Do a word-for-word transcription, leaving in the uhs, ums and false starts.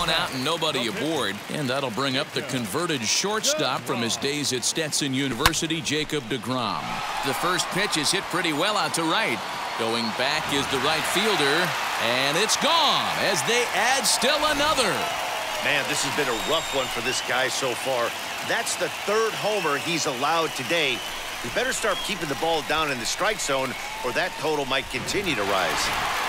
One out and nobody aboard. And that'll bring up the converted shortstop from his days at Stetson University, Jacob deGrom. The first pitch is hit pretty well out to right. Going back is the right fielder, and it's gone as they add still another. Man, this has been a rough one for this guy so far. That's the third homer he's allowed today. He better start keeping the ball down in the strike zone, or that total might continue to rise.